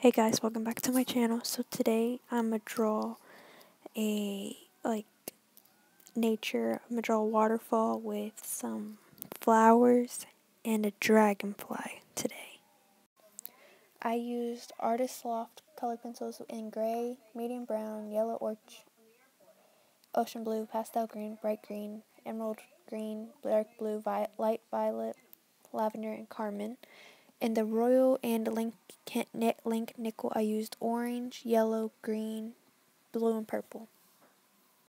Hey guys, welcome back to my channel. So today I'm gonna draw a nature. I'm gonna draw a waterfall with some flowers and a dragonfly today. I used Artist Loft color pencils in gray, medium brown, yellow, ocean blue, pastel green, bright green, emerald green, dark blue, light violet, lavender, and carmine. In the royal and link nickel, I used orange, yellow, green, blue, and purple.